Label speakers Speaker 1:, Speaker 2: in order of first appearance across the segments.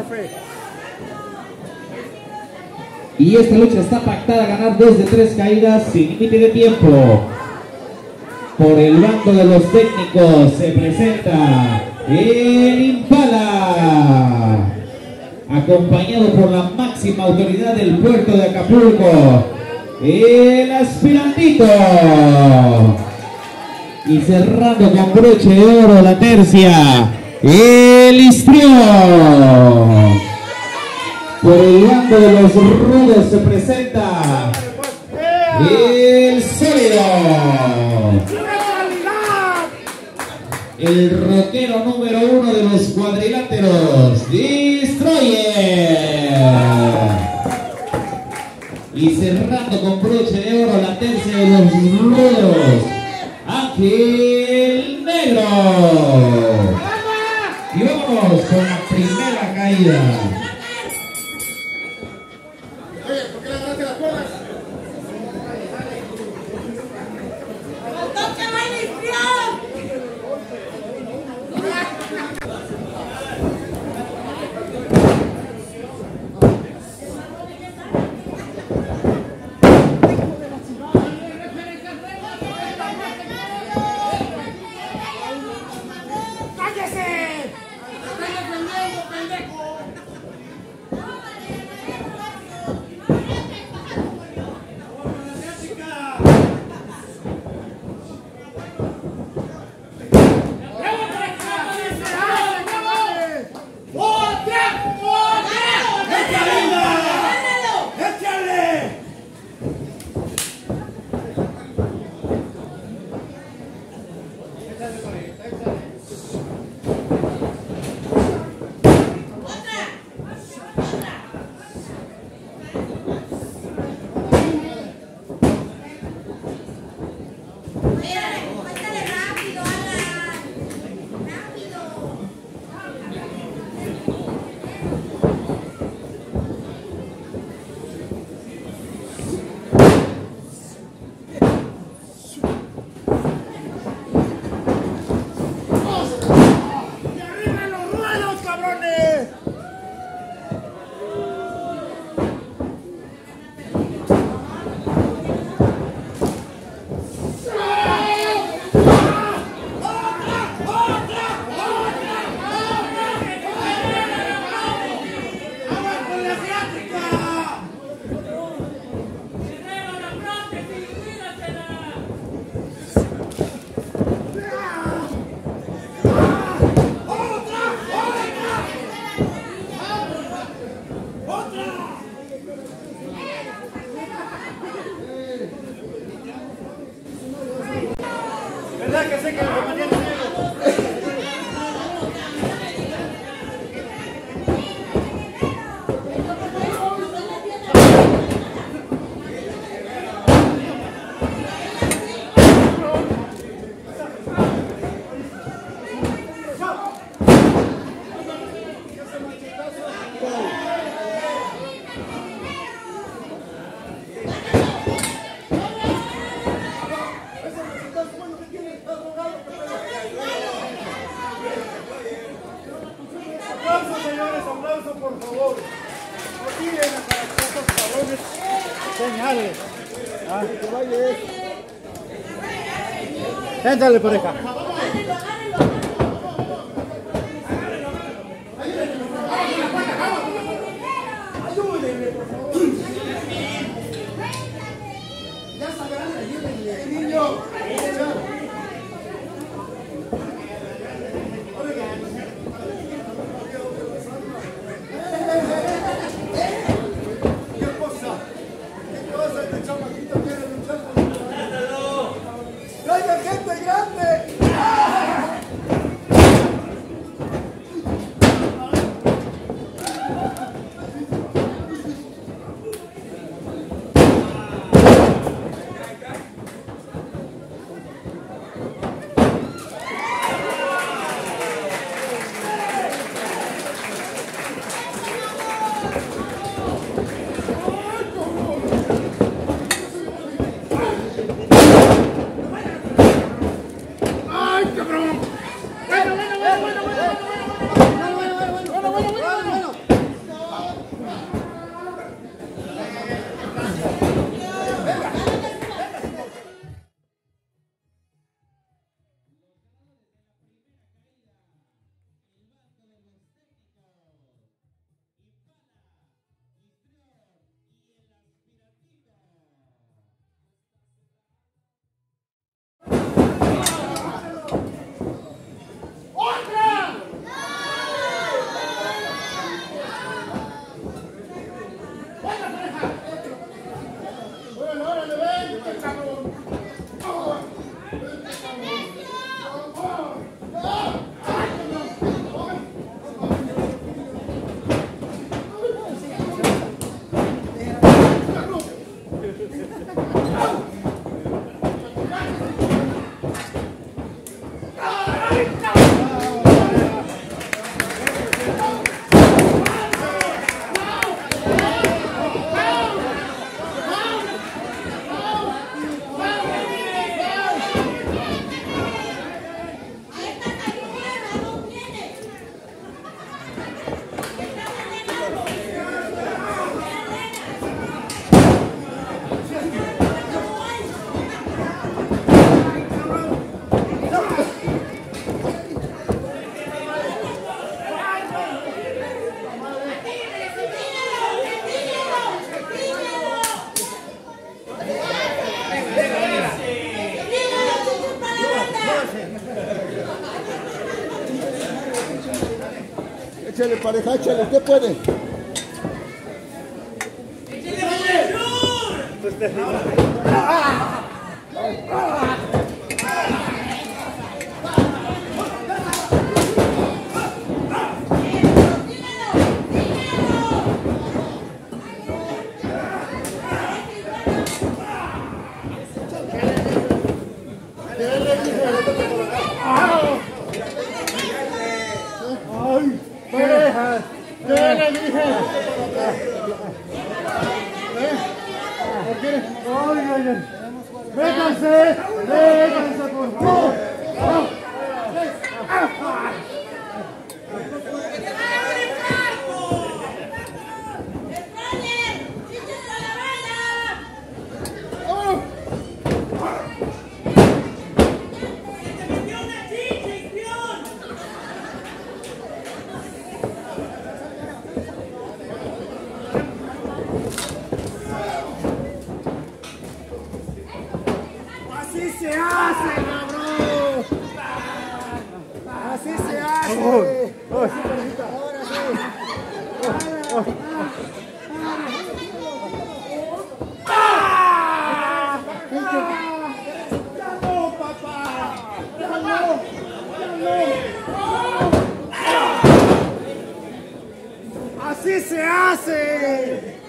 Speaker 1: Y esta lucha está pactada a ganar 2 de 3 caídas sin límite de tiempo. Por el bando de los técnicos se presenta el Impala, acompañado por la máxima autoridad del puerto de Acapulco, el Aspirantito. Y cerrando con broche de oro la tercia, el Histrión. Por el bando de los rudos se presenta el Sólido, el rockero número 1 de los cuadriláteros, Destroyer. Y cerrando con broche de oro la tercia de los rudos, Ángel Negro. Y vamos con la primera caída.
Speaker 2: Por favor, no tiren a estos cabrones señales. Que vaya eso. Éntale por acá. Ayúdenme, por favor. Ya sabrán, ayúdenme. Niño. ¡Traigan gente grande! Échale pareja, échale, usted puede.
Speaker 3: Véganse, por favor.
Speaker 2: Así se hace, cabrón. Así se hace. Ahora sí. Ya no, papá. Ya no. Así se hace.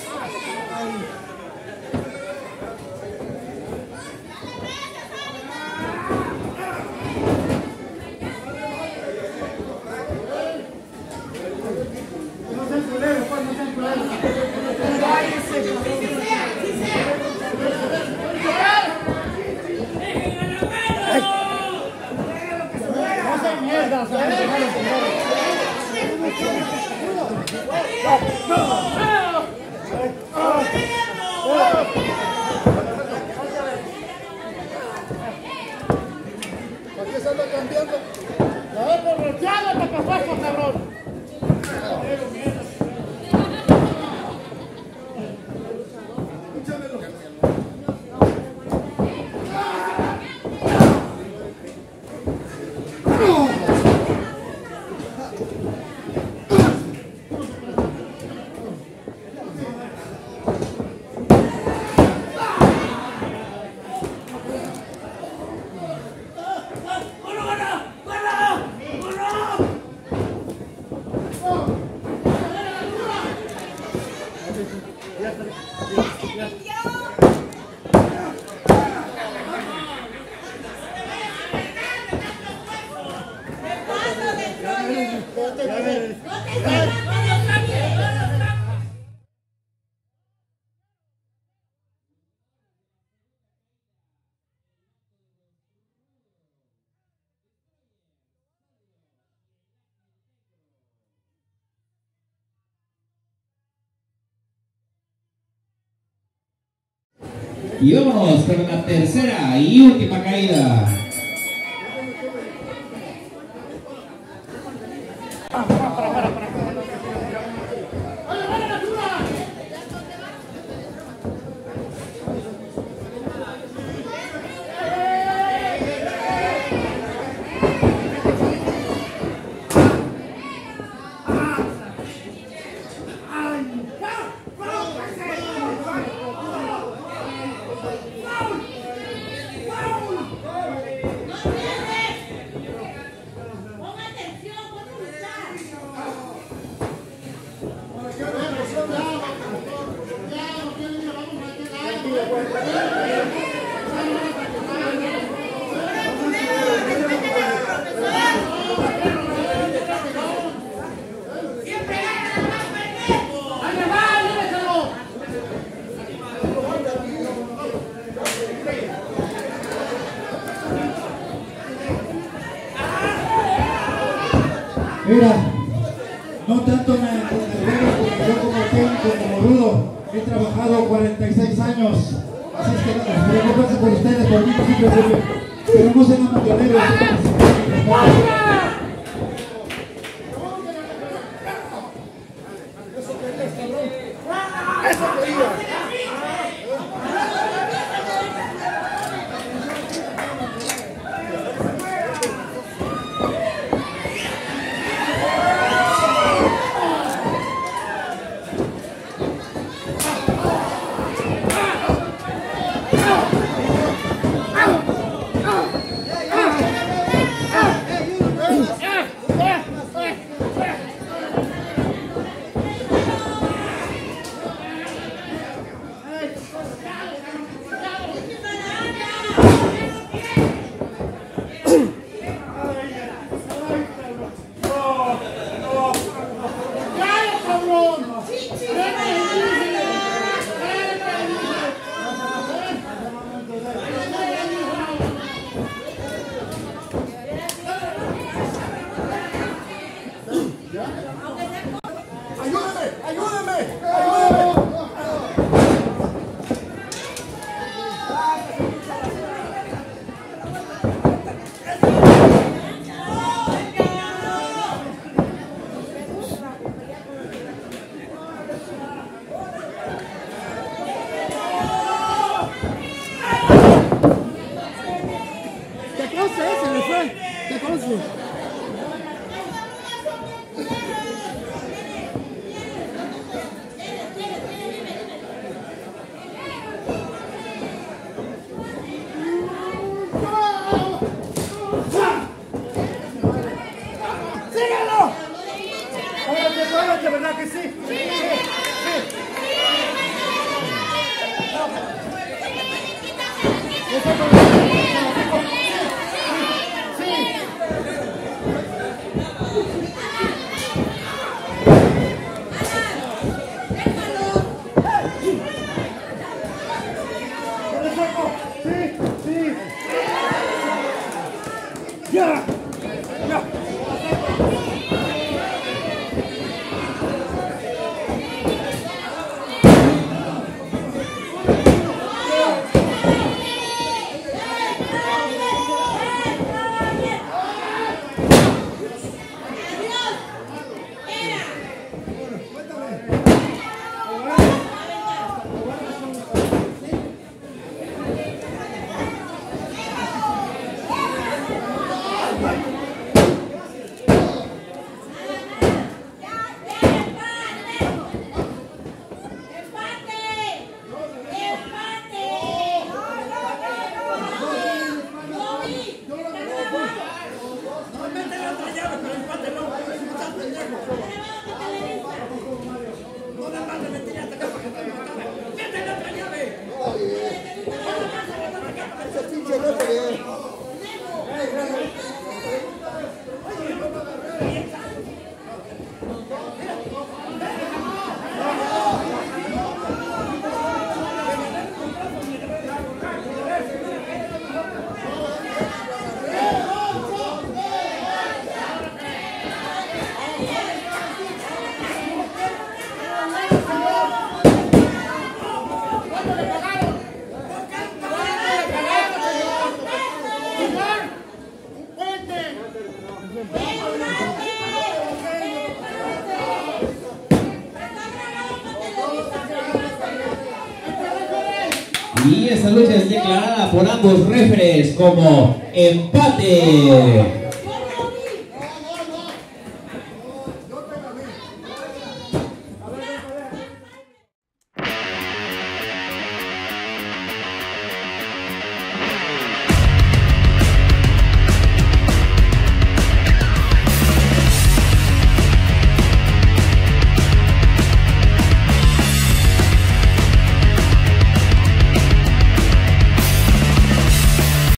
Speaker 2: ¿Por qué se anda cambiando? A ver, borrachada, tacapazo, cabrón.
Speaker 1: Y vámonos con la tercera y última caída.
Speaker 3: Mira, no tanto me yo como técnico, como rudo, he trabajado 46 años, así es que preocúpense por ustedes, por mí no se preocupen, pero no sean maquiavelos.
Speaker 2: ¡Síguelo! Párate, ¿verdad que sí? Sí. ¡Ya!
Speaker 1: Y esta lucha es declarada por ambos referees como empate.